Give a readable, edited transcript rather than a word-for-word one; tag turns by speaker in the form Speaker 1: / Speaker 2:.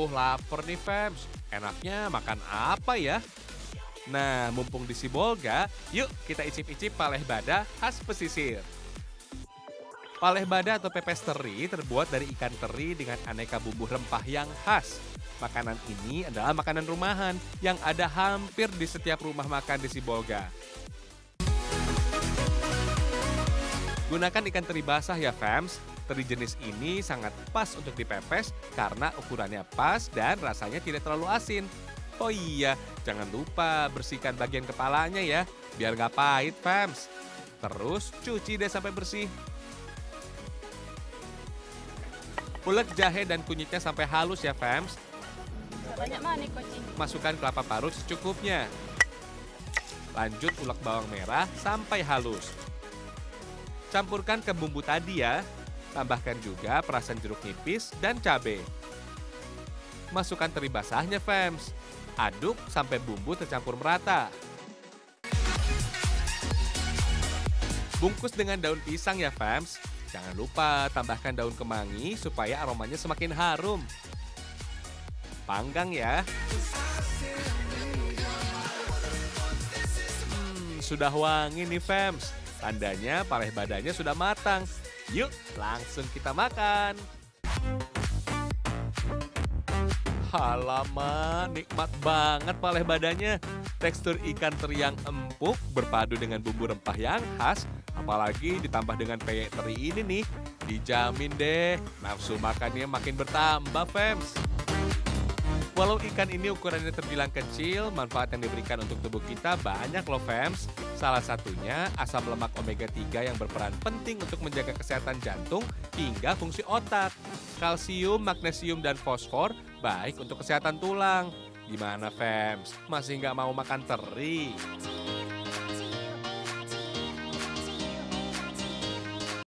Speaker 1: lapar nih fams. Enaknya makan apa ya? Nah, mumpung di Sibolga, yuk kita icip-icip paleh bada khas pesisir. Paleh bada atau pepes teri terbuat dari ikan teri dengan aneka bumbu rempah yang khas. Makanan ini adalah makanan rumahan yang ada hampir di setiap rumah makan di Sibolga. Gunakan ikan teri basah ya fams. Teri jenis ini sangat pas untuk dipepes karena ukurannya pas dan rasanya tidak terlalu asin. Oh iya, jangan lupa bersihkan bagian kepalanya ya, biar gak pahit fams. Terus cuci deh sampai bersih. Ulek jahe dan kunyitnya sampai halus ya fams.
Speaker 2: Banyak mana nih koci?
Speaker 1: Masukkan kelapa parut secukupnya. Lanjut ulek bawang merah sampai halus. Campurkan ke bumbu tadi ya. Tambahkan juga perasan jeruk nipis dan cabai. Masukkan teri basahnya fams. Aduk sampai bumbu tercampur merata. Bungkus dengan daun pisang ya fams. Jangan lupa tambahkan daun kemangi supaya aromanya semakin harum. Panggang ya. Sudah wangi nih fams. Tandanya paleh badanya sudah matang. Yuk, langsung kita makan. Halaman, nikmat banget paleh badanya. Tekstur ikan teri yang empuk berpadu dengan bumbu rempah yang khas. Apalagi ditambah dengan peyek teri ini nih. Dijamin deh, nafsu makannya makin bertambah, fams. Walau ikan ini ukurannya terbilang kecil, manfaat yang diberikan untuk tubuh kita banyak loh fams. Salah satunya asam lemak omega 3 yang berperan penting untuk menjaga kesehatan jantung hingga fungsi otak. Kalsium, magnesium, dan fosfor baik untuk kesehatan tulang. Gimana fams? Masih nggak mau makan teri?